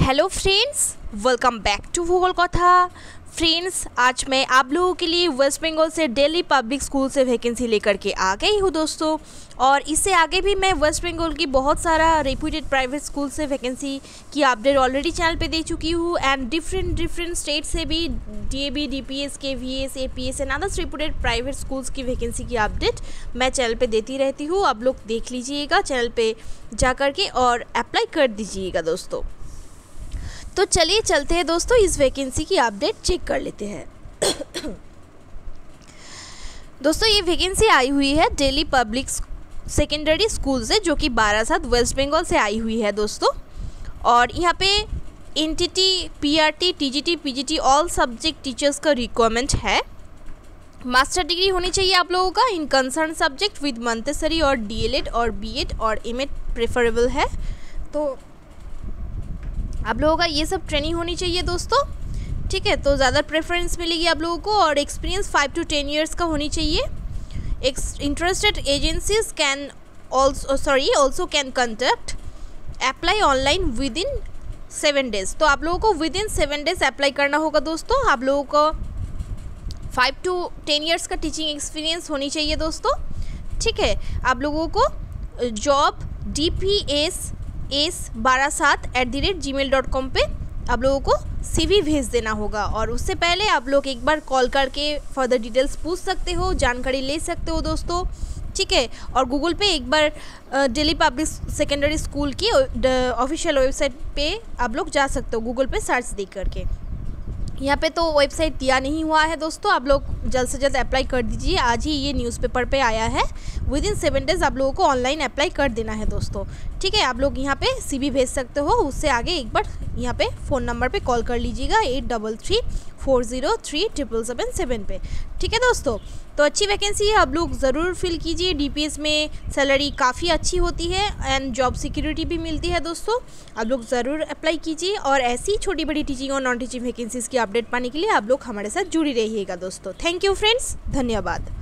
Hello friends, welcome back to Bhugol Katha. Friends, आज मैं आप लोगों के लिए वेस्ट बंगाल से दिल्ली पब्लिक स्कूल से वैकेंसी लेकर के आ गई हूँ दोस्तों। और इससे आगे भी मैं वेस्ट बंगाल की बहुत सारा रेप्यूटेड प्राइवेट स्कूल से वैकेंसी की अपडेट ऑलरेडी चैनल पे दे चुकी हूँ। एंड डिफरेंट स्टेट से भी DAV, DPS, KVS, APS and others reputed private schools की वैकेंसी की अपडेट मैं चैनल पे देती रहती हूँ। आप लोग देख लीजिएगा चैनल पे जा कर के और अप्लाई कर दीजिएगा दोस्तों। तो चलिए चलते हैं दोस्तों, इस वैकेंसी की अपडेट चेक कर लेते हैं। दोस्तों, ये वैकेंसी आई हुई है दिल्ली पब्लिक सेकेंडरी स्कूल से, जो कि 12/7 वेस्ट बंगाल से आई हुई है दोस्तों। और यहाँ पे NTT, PRT, TGT, PGT all subject teachers का रिक्वायरमेंट है। मास्टर डिग्री होनी चाहिए आप लोगों का in concern subject with Montessori और डीएलएड और बीएड और एमएड प्रेफरेबल है। तो आप लोगों का ये सब ट्रेनिंग होनी चाहिए दोस्तों, ठीक है। तो ज़्यादा प्रेफरेंस मिलेगी आप लोगों को। और एक्सपीरियंस 5 to 10 ईयर्स का होनी चाहिए। Interested agencies can also can conduct apply online with in 7 days। तो आप लोगों को विद इन 7 days अप्लाई करना होगा दोस्तों। आप लोगों को 5 to 10 ईयर्स का टीचिंग एक्सपीरियंस होनी चाहिए दोस्तों, ठीक है। आप लोगों को जॉब dpsas127@gmail.com पे आप लोगों को CV भेज देना होगा। और उससे पहले आप लोग एक बार कॉल करके फर्दर डिटेल्स पूछ सकते हो, जानकारी ले सकते हो दोस्तों, ठीक है। और गूगल पे एक बार दिल्ली पब्लिक सेकेंडरी स्कूल की ऑफिशियल वेबसाइट पे आप लोग जा सकते हो, गूगल पे सर्च दे करके। यहाँ पे तो वेबसाइट दिया नहीं हुआ है दोस्तों, आप लोग जल्द से जल्द अप्लाई कर दीजिए। आज ही ये न्यूज़पेपर पे आया है। विद इन 7 days आप लोगों को ऑनलाइन अप्लाई कर देना है दोस्तों, ठीक है। आप लोग यहाँ पे CV भेज सकते हो। उससे आगे एक बार यहाँ पे फ़ोन नंबर पे कॉल कर लीजिएगा 8334037777 पे, ठीक है दोस्तों। तो अच्छी वैकेंसी है, आप लोग ज़रूर फिल कीजिए। DPS में सैलरी काफ़ी अच्छी होती है एंड जॉब सिक्योरिटी भी मिलती है दोस्तों। आप लोग ज़रूर अप्लाई कीजिए। और ऐसी छोटी बड़ी टीचिंग और नॉन टीचिंग वैकेंसीज़ की अपडेट पाने के लिए आप लोग हमारे साथ जुड़ी रहिएगा दोस्तों। थैंक यू फ्रेंड्स, धन्यवाद।